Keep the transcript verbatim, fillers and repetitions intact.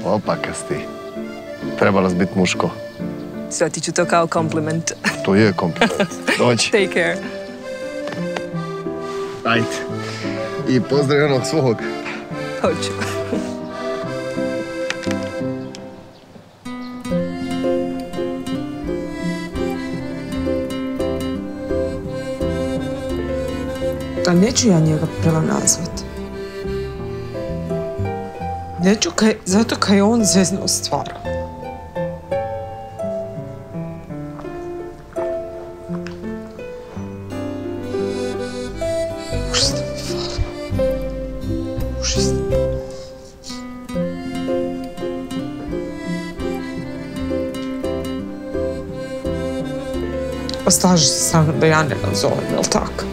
Opakasti. Trebalo s biti muško. Shvatit ću to kao kompliment. To je kompliment. Dođi. Take care. Ajde. I pozdrav onog svog. Hoću. A neću ja njega prvo nazvat. Neću kaj, zato kaj je on zeznuo stvar. Užasno mi fali. Užasno. Oslaži se sa mnom da ja ne nazovem, jel' tako?